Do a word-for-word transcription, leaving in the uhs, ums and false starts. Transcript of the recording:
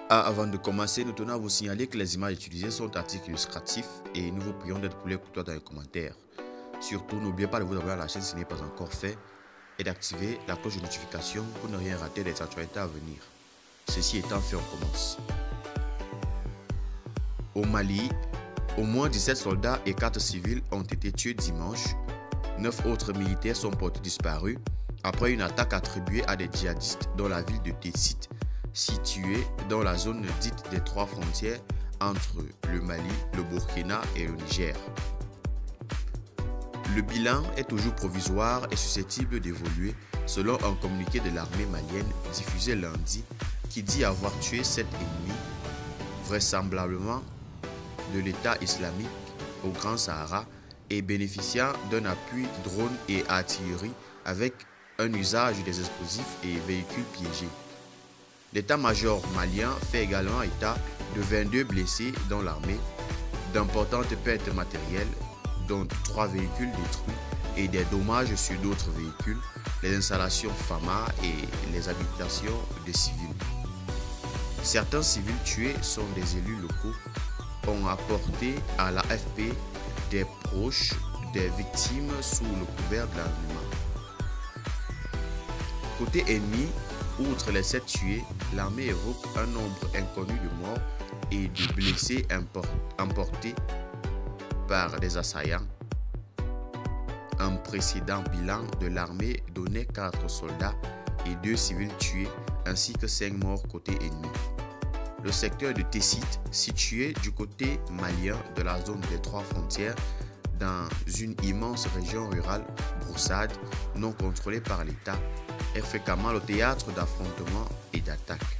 Ah, avant de commencer, nous tenons à vous signaler que les images utilisées sont articles illustratifs et nous vous prions d'être pour les couteaux dans les commentaires. Surtout, n'oubliez pas de vous abonner à la chaîne si ce n'est pas encore fait et d'activer la cloche de notification pour ne rien rater des actualités à venir. Ceci étant fait, on commence. Au Mali, au moins dix-sept soldats et quatre civils ont été tués dimanche. neuf autres militaires sont portés disparus après une attaque attribuée à des djihadistes dans la ville de Tessit, située dans la zone dite des trois frontières entre le Mali, le Burkina et le Niger. Le bilan est toujours provisoire et susceptible d'évoluer selon un communiqué de l'armée malienne diffusé lundi qui dit avoir tué sept ennemis, vraisemblablement de l'État islamique au Grand Sahara et bénéficiant d'un appui drone et artillerie avec un usage des explosifs et véhicules piégés. L'état-major malien fait également état de vingt-deux blessés dans l'armée, d'importantes pertes matérielles, dont trois véhicules détruits et des dommages sur d'autres véhicules, les installations FAMA et les habitations des civils. Certains civils tués sont des élus locaux, ont apporté à l'A F P des proches des victimes sous le couvert de l'anonymat. Côté ennemi, outre les sept tués, l'armée évoque un nombre inconnu de morts et de blessés emportés par des assaillants. Un précédent bilan de l'armée donnait quatre soldats et deux civils tués ainsi que cinq morts côté ennemi. Le secteur de Tessit, situé du côté malien de la zone des trois frontières, dans une immense région rurale broussade non contrôlée par l'État, est fréquemment le théâtre d'affrontements et d'attaques.